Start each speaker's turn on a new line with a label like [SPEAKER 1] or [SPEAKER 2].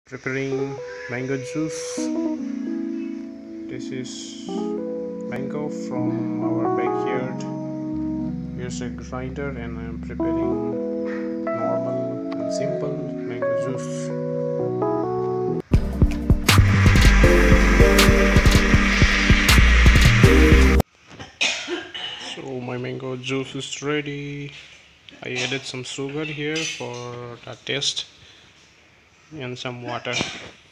[SPEAKER 1] Preparing mango juice. This is mango from our backyard. Here's a grinder, and I'm preparing normal and simple mango juice. So my mango juice is ready. I added some sugar here for the taste and some water.